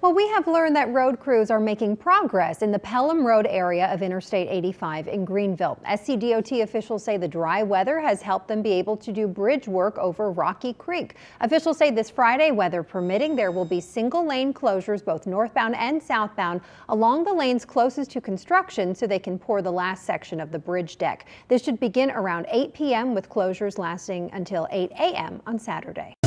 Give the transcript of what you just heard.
Well, we have learned that road crews are making progress in the Pelham Road area of Interstate 85 in Greenville. SCDOT officials say the dry weather has helped them be able to do bridge work over Rocky Creek. Officials say this Friday, weather permitting, there will be single lane closures both northbound and southbound along the lanes closest to construction so they can pour the last section of the bridge deck. This should begin around 8 p.m. with closures lasting until 8 a.m. on Saturday.